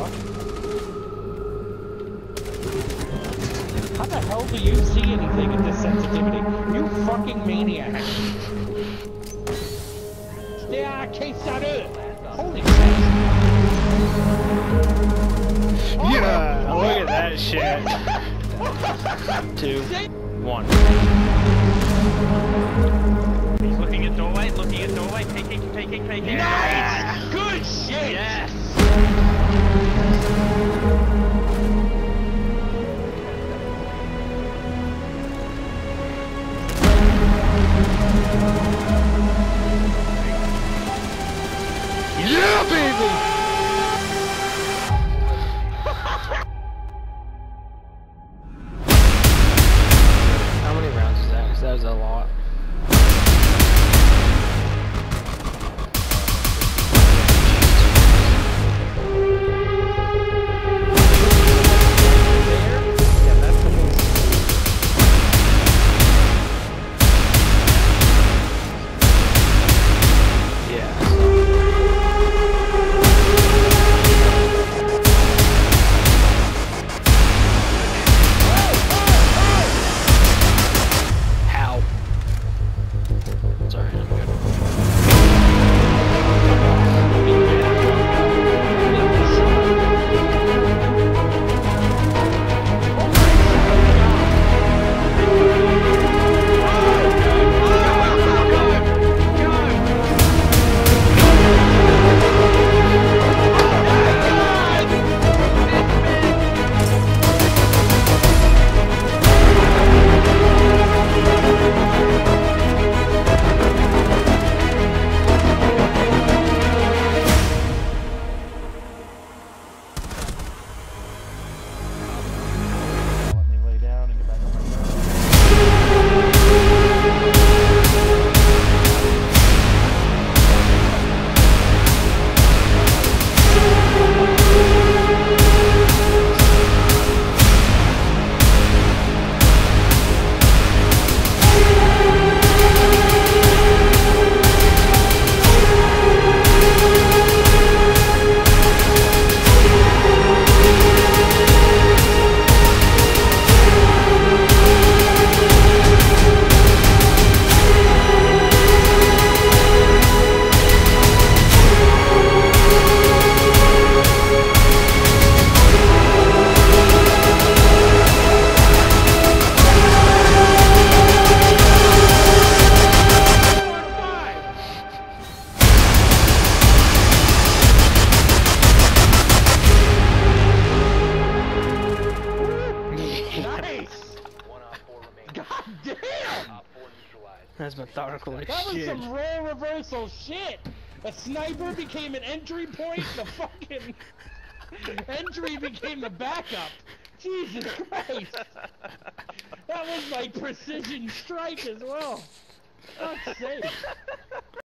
fuck? How the hell do you see anything at this sensitivity? You fucking maniac! Yeah, case holy shit! Yeah, look at that shit. 2, 1. He's looking at doorway, taking. Nice! Good shit! Yes! Yeah, baby! How many rounds is that? 'Cause that was a lot. God damn! That's methodical as That was shit. some role reversal shit! A sniper became an entry point, the fucking entry became the backup! Jesus Christ! That was like precision strike as well! Fuck's sake!